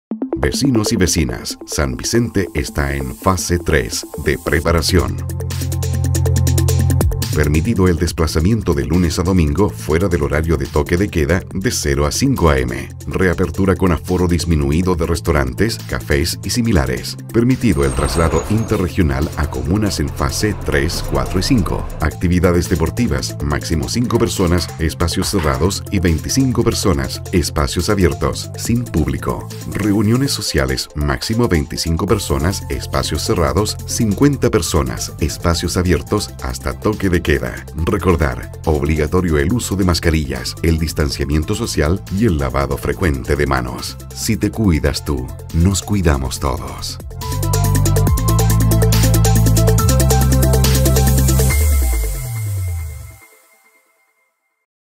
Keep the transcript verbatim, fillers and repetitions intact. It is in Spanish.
Vecinos y vecinas, San Vicente está en fase tres de preparación. Permitido el desplazamiento de lunes a domingo fuera del horario de toque de queda de cero a cinco a eme. Reapertura con aforo disminuido de restaurantes, cafés y similares. Permitido el traslado interregional a comunas en fase tres, cuatro y cinco. Actividades deportivas, máximo cinco personas, espacios cerrados y veinticinco personas, espacios abiertos, sin público. Reuniones sociales, máximo veinticinco personas, espacios cerrados, cincuenta personas, espacios abiertos hasta toque de queda. Recordar, obligatorio el uso de mascarillas, el distanciamiento social y el lavado frecuente de manos. Si te cuidas tú, nos cuidamos todos.